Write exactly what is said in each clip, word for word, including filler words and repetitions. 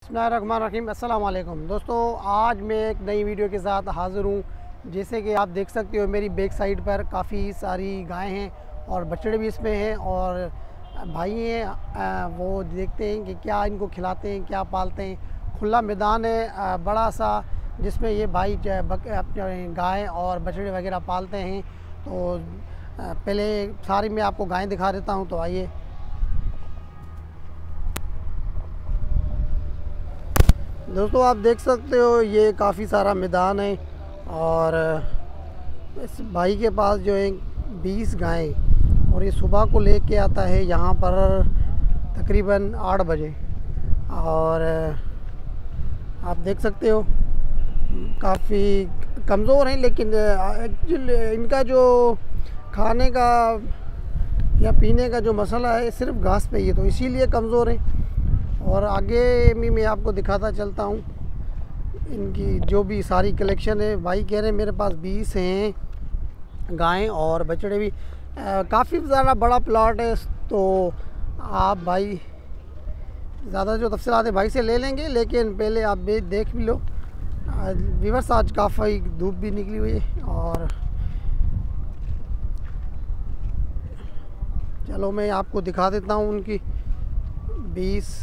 बिस्मिल्लाहिर्रहमानिर्रहीम। अस्सलाम वालेकुम दोस्तों, आज मैं एक नई वीडियो के साथ हाज़िर हूँ। जैसे कि आप देख सकते हो मेरी बैक साइड पर काफ़ी सारी गायें हैं और बछड़े भी इसमें हैं और भाई हैं, वो देखते हैं कि क्या इनको खिलाते हैं, क्या पालते हैं। खुला मैदान है बड़ा सा, जिसमें ये भाई अपने गाय और बछड़े वगैरह पालते हैं। तो पहले सारी मैं आपको गायें दिखा देता हूँ, तो आइए। दोस्तों आप देख सकते हो ये काफ़ी सारा मैदान है और इस भाई के पास जो है बीस गायें, और ये सुबह को लेके आता है यहाँ पर तकरीबन आठ बजे। और आप देख सकते हो काफ़ी कमज़ोर हैं, लेकिन एक्चुअली इनका जो खाने का या पीने का जो मसला है सिर्फ घास पे ही है, तो इसीलिए कमज़ोर है। और आगे भी मैं आपको दिखाता चलता हूँ इनकी जो भी सारी कलेक्शन है। भाई कह रहे हैं मेरे पास बीस हैं गायें और बछड़े भी। काफ़ी ज़्यादा बड़ा प्लॉट है, तो आप भाई ज़्यादा जो तफसीलात है भाई से ले लेंगे, लेकिन पहले आप भी देख भी लो। व्यूअर्स आज काफ़ी धूप भी निकली हुई है, और चलो मैं आपको दिखा देता हूँ उनकी बीस।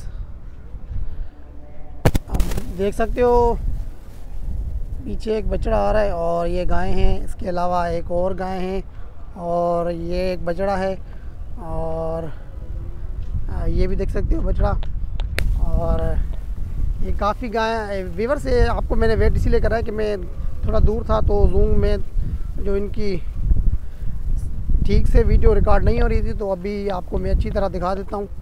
देख सकते हो पीछे एक बछड़ा आ रहा है और ये गायें हैं। इसके अलावा एक और गाय है और ये एक बछड़ा है, और ये भी देख सकते हो बछड़ा। और ये काफ़ी गाय व्यूअर से आपको मैंने वेट इसीलिए करा है कि मैं थोड़ा दूर था, तो जूम में जो इनकी ठीक से वीडियो रिकॉर्ड नहीं हो रही थी, तो अभी आपको मैं अच्छी तरह दिखा देता हूँ।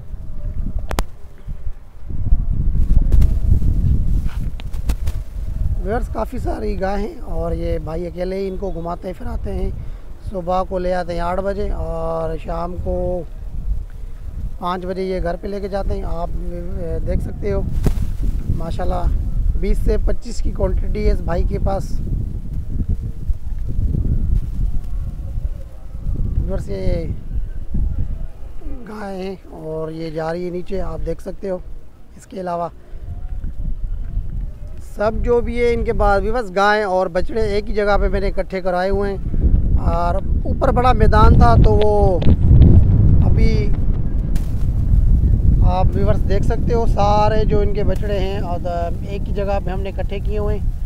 व्यूअर्स काफ़ी सारी गाय हैं और ये भाई अकेले ही इनको घुमाते फिराते हैं। सुबह को ले आते हैं आठ बजे और शाम को पाँच बजे ये घर पे लेके जाते हैं। आप देख सकते हो माशाल्लाह बीस से पच्चीस की क्वांटिटी है इस भाई के पास। व्यूअर्स ये गाय हैं और ये जा रही है नीचे, आप देख सकते हो। इसके अलावा सब जो भी है इनके पास भी बस गाय और बछड़े एक ही जगह पे मैंने इकट्ठे कराए हुए हैं। और ऊपर बड़ा मैदान था, तो वो अभी आप व्यूअर्स देख सकते हो सारे जो इनके बछड़े हैं और एक ही जगह पे हमने इकट्ठे किए हुए हैं।